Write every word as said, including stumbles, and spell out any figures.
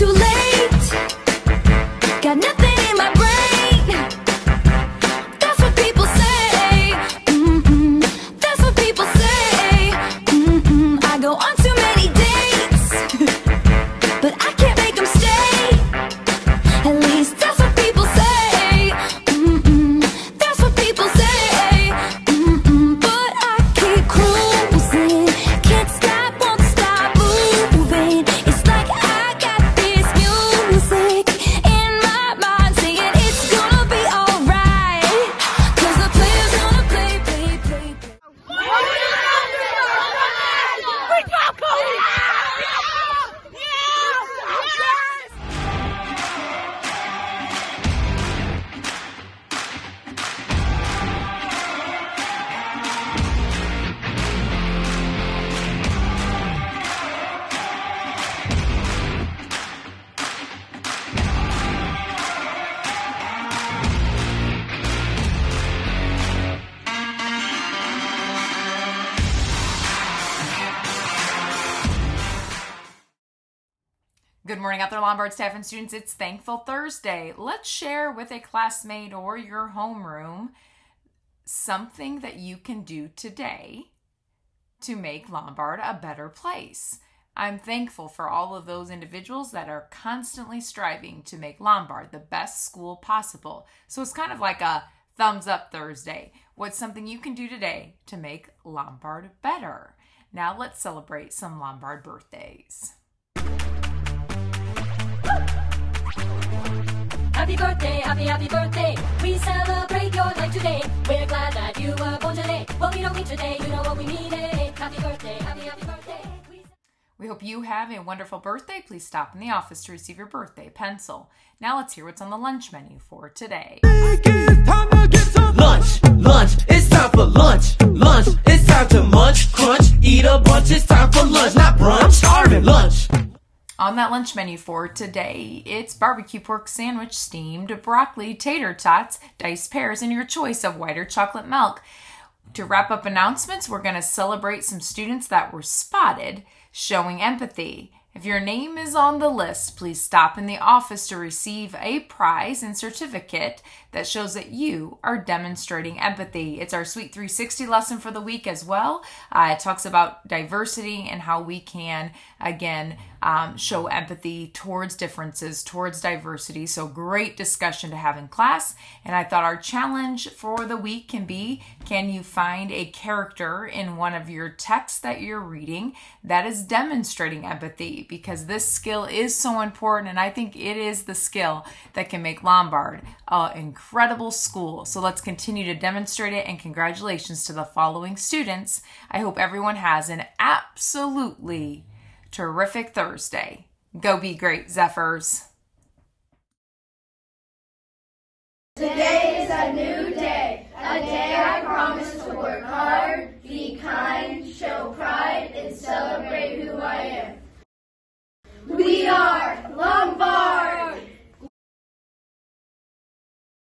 too late. Got nothing in my brain. That's what people say. Mm-mm. That's what people say. Mm-mm. I go on too many dates, but I can't make them stay. At least that's what people say. Mm-mm. That's what people say. Mm-mm. But I keep cruising, can't stop, won't stop moving. It's like I got this music in my mind saying it's gonna be alright. Cause the player's gonna play, play, play, play. We got Cody! Good morning out there, Lombard staff and students. It's Thankful Thursday. Let's share with a classmate or your homeroom something that you can do today to make Lombard a better place. I'm thankful for all of those individuals that are constantly striving to make Lombard the best school possible. So it's kind of like a thumbs up Thursday. What's something you can do today to make Lombard better? Now let's celebrate some Lombard birthdays. Happy birthday, happy, happy birthday. We celebrate your life today. We're glad that you were born today. What we don't need today, you know what we needed. Happy birthday, happy, happy birthday. We, we hope you have a wonderful birthday. Please stop in the office to receive your birthday pencil. Now let's hear what's on the lunch menu for today. Lunch, lunch, it's time for lunch. Lunch, it's time to munch, crunch, eat a bunch. It's time for lunch, not brunch. Starving lunch. On that lunch menu for today, it's barbecue pork sandwich, steamed broccoli, tater tots, diced pears, and your choice of white or chocolate milk. To wrap up announcements, we're going to celebrate some students that were spotted showing empathy. If your name is on the list, please stop in the office to receive a prize and certificate that shows that you are demonstrating empathy. It's our Sweet three sixty lesson for the week as well. Uh, it talks about diversity and how we can, again, um, show empathy towards differences, towards diversity. So great discussion to have in class. And I thought our challenge for the week can be, can you find a character in one of your texts that you're reading that is demonstrating empathy? Because this skill is so important, and I think it is the skill that can make Lombard an incredible school. So let's continue to demonstrate it, and congratulations to the following students. I hope everyone has an absolutely terrific Thursday. Go be great, Zephyrs. Today is a new day, a day I promise to work hard, be kind, show pride, and celebrate who I am. We are